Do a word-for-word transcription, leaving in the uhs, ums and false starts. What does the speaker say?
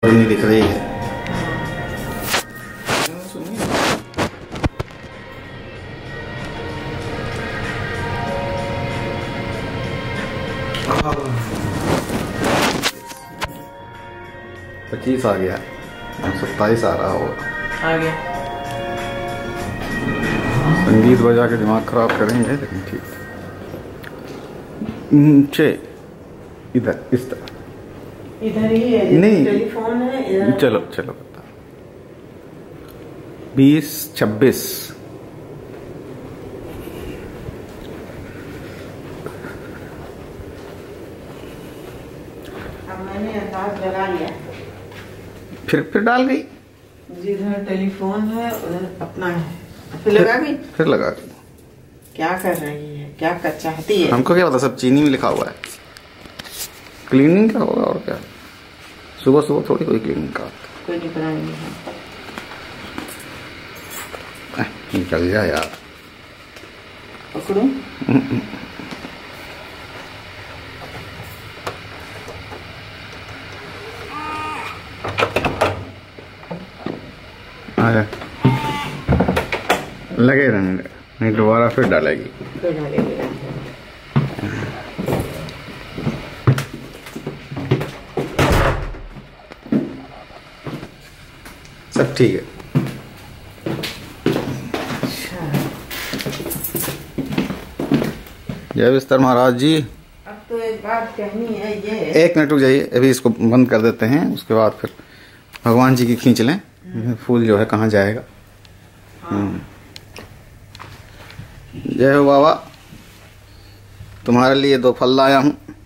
नहीं दिख रही है। पच्चीस आ गया, सत्ताईस आ रहा होगा। आ गया। संगीत बजा के दिमाग खराब करेंगे, लेकिन ठीक। छः इधर, इस तरह इधर ही है, नहीं टेलीफोन है इधर। चलो चलो बता। बीस छब्बीस अब मैंने अंदाज लगा लिया। फिर फिर डाल गई। जिधर टेलीफोन है उधर अपना है, फिर लगा गई। फिर लगा गई। क्या कर रही है, क्या कर चाहती है? हमको क्या पता, सब चीनी में लिखा हुआ है। क्लीनिंग का होगा और क्या। सुबह सुबह थोड़ी कोई क्लीनिंग का, कोई निकला नहीं है। निकल गया यार। पकड़ूं? लगे रहने, नहीं दोबारा फिर डालेगी। फिर डालेगी। सब ठीक है। अच्छा। जय विस्तर महाराज जी। अब तो एक बात कहनी है, ये एक मिनट रुक जाइए, अभी इसको बंद कर देते हैं, उसके बाद फिर भगवान जी की खींच लें। फूल जो है कहाँ जाएगा। हाँ। जय हो बाबा, तुम्हारे लिए दो फल लाया हूँ।